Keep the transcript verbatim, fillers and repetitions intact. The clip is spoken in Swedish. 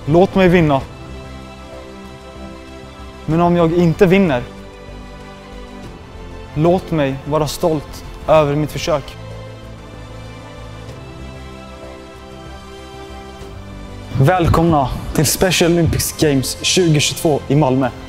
Låt mig vinna. Men om jag inte vinner, låt mig vara stolt över mitt försök. Välkomna till Special Olympics Games tjugo tjugotvå i Malmö.